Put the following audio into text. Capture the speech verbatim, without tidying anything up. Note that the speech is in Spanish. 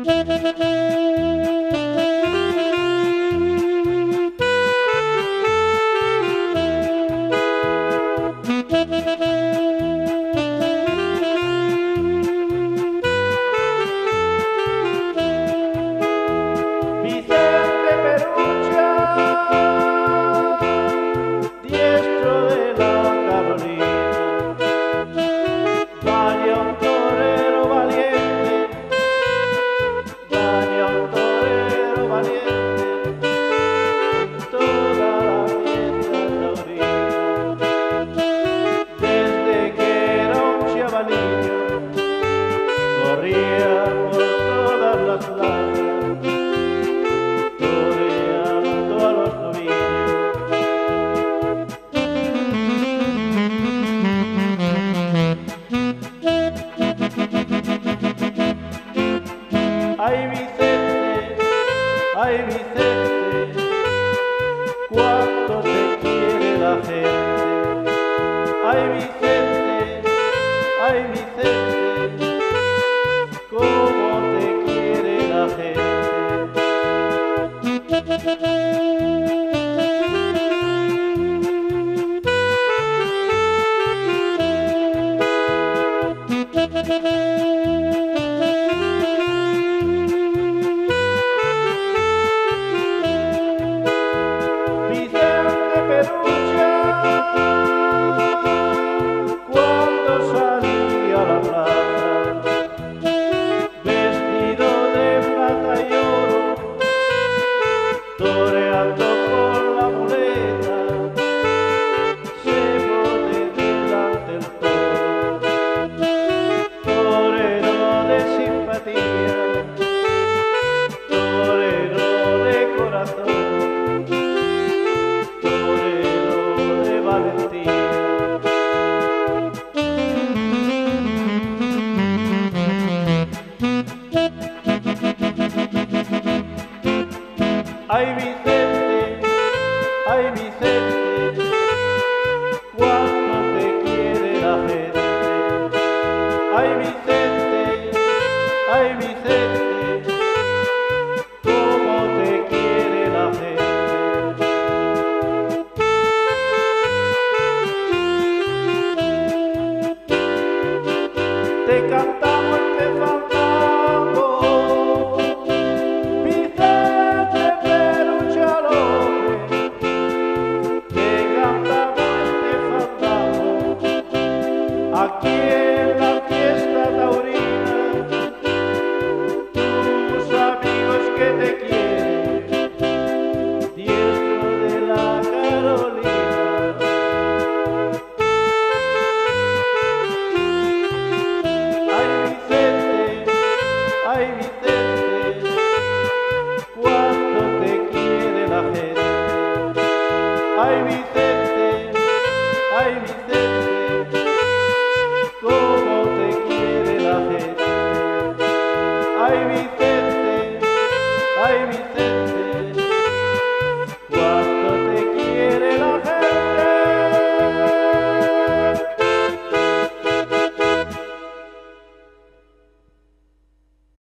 Corría por todas las plazas, toreando a los novillos. Ay Vicente, ay Vicente, cuánto te quiere la gente. Ay Vicente, ay Vicente, cómo te quiere la gente. Vicente Perucha, cuando salía a la plaza, vestido de plata y oro, toreando por la muleta, se pone delante el toro, torero de simpatía, torero de corazón, torero de valentía. Ay Vicente, ay Vicente, cuánto te quiere la gente. Ay Vicente, ay Vicente, cómo te quiere la gente. Te cantamos este fandango, Vicente Perucha López. Te cantamos este fandango, aquí en la fiesta taurina. Tus amigos que te quieren, diestro de la Carolina. Ay Vicente, cuánto te quiere la gente. Ay Vicente, ay Vicente, cómo te quiere la gente. Ay Vicente, ay Vicente.